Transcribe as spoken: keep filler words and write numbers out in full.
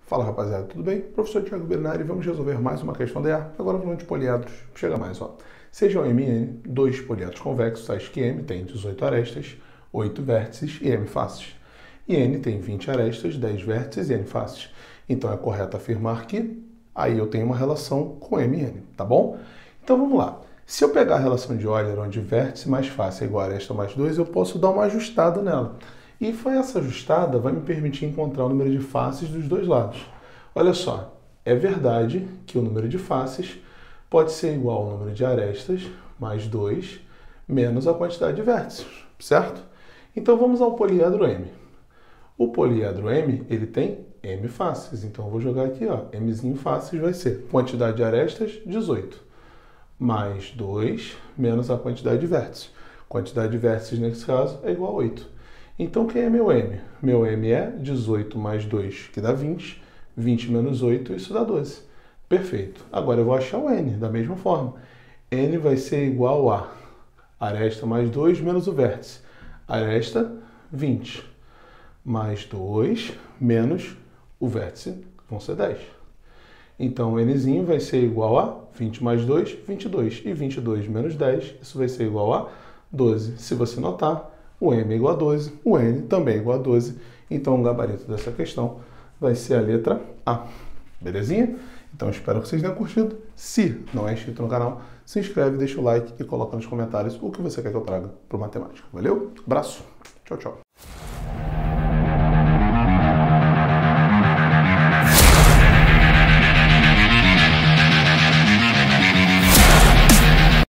Fala rapaziada, tudo bem? Professor Thiago Bernardi, vamos resolver mais uma questão D A. Agora falando de poliedros, chega mais, ó. Sejam M e N dois poliedros convexos, tais que M tem dezoito arestas, oito vértices e M faces. E N tem vinte arestas, dez vértices e N faces. Então é correto afirmar que aí eu tenho uma relação com M e N, tá bom? Então vamos lá. Se eu pegar a relação de Euler, onde vértice mais face é igual a aresta mais dois, eu posso dar uma ajustada nela. E foi essa ajustada vai me permitir encontrar o número de faces dos dois lados. Olha só, é verdade que o número de faces pode ser igual ao número de arestas mais dois menos a quantidade de vértices, certo? Então vamos ao poliedro M. O poliedro M, ele tem M faces, então eu vou jogar aqui, ó, Mzinho faces vai ser quantidade de arestas, dezoito, mais dois menos a quantidade de vértices. Quantidade de vértices, nesse caso, é igual a oito. Então, quem é meu M? Meu M é dezoito mais dois, que dá vinte. vinte menos oito, isso dá doze. Perfeito. Agora eu vou achar o N, da mesma forma. N vai ser igual a aresta mais dois menos o vértice. Aresta, vinte. Mais dois menos o vértice, vão ser dez. Então, Nzinho vai ser igual a vinte mais dois, vinte e dois. E vinte e dois menos dez, isso vai ser igual a doze. Se você notar, o M é igual a doze, o N também é igual a doze. Então, o gabarito dessa questão vai ser a letra A. Belezinha? Então, espero que vocês tenham curtido. Se não é inscrito no canal, se inscreve, deixa o like e coloca nos comentários o que você quer que eu traga para o matemática. Valeu? Abraço. Tchau, tchau.